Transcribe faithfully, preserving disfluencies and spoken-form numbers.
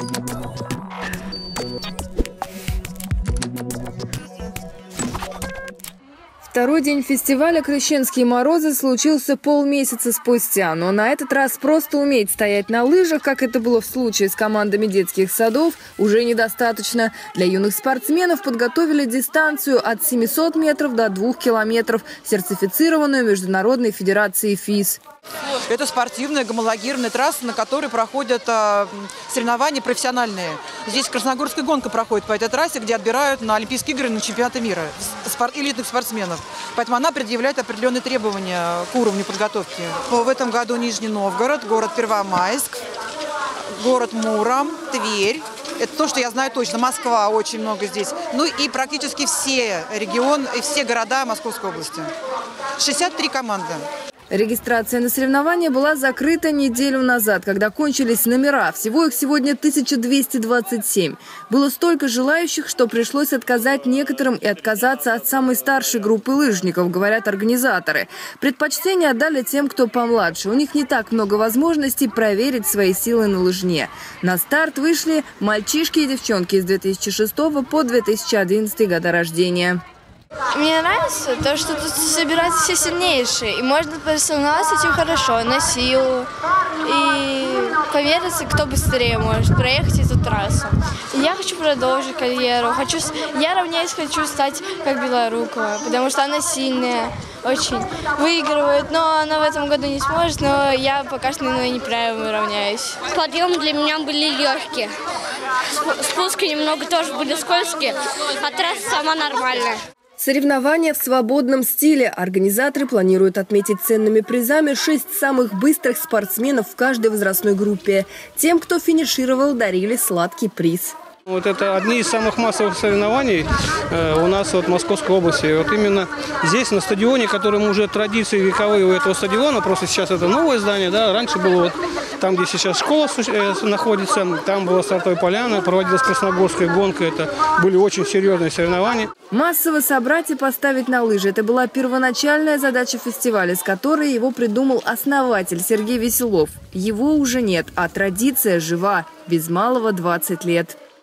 Второй день фестиваля «Крещенские морозы» случился полмесяца спустя. Но на этот раз просто уметь стоять на лыжах, как это было в случае с командами детских садов, уже недостаточно. Для юных спортсменов подготовили дистанцию от семисот метров до двух километров, сертифицированную Международной федерацией ФИС. Это спортивная гомологированная трасса, на которой проходят э, соревнования профессиональные. Здесь красногорская гонка проходит по этой трассе, где отбирают на Олимпийские игры, на чемпионаты мира спор элитных спортсменов. Поэтому она предъявляет определенные требования к уровню подготовки. В этом году Нижний Новгород, город Первомайск, город Муром, Тверь. Это то, что я знаю точно. Москва очень много здесь. Ну и практически все регионы и все города Московской области. шестьдесят три команды. Регистрация на соревнования была закрыта неделю назад, когда кончились номера. Всего их сегодня тысяча двести двадцать семь. Было столько желающих, что пришлось отказать некоторым и отказаться от самой старшей группы лыжников, говорят организаторы. Предпочтение отдали тем, кто помладше. У них не так много возможностей проверить свои силы на лыжне. На старт вышли мальчишки и девчонки с две тысячи шестого по две тысячи одиннадцатый года рождения. Мне нравится то, что тут собираются все сильнейшие, и можно посоревноваться этим хорошо, на силу, и помериться, кто быстрее может проехать эту трассу. И я хочу продолжить карьеру, хочу, я равняюсь, хочу стать как Белорукова, потому что она сильная, очень выигрывает, но она в этом году не сможет, но я пока что на неправильно равняюсь. Подъемы для меня были легкие, спуски немного тоже были скользкие, а трасса сама нормальная. Соревнования в свободном стиле. Организаторы планируют отметить ценными призами шесть самых быстрых спортсменов в каждой возрастной группе. Тем, кто финишировал, дарили сладкий приз. Вот это одни из самых массовых соревнований э, у нас вот, в Московской области. Вот именно здесь, на стадионе, которым уже традиции вековые у этого стадиона, просто сейчас это новое здание, да, раньше было вот там, где сейчас школа э, находится, там была стартовая поляна, проводилась красногорская гонка, это были очень серьезные соревнования. Массово собрать и поставить на лыжи – это была первоначальная задача фестиваля, с которой его придумал основатель Сергей Веселов. Его уже нет, а традиция жива, без малого двадцать лет.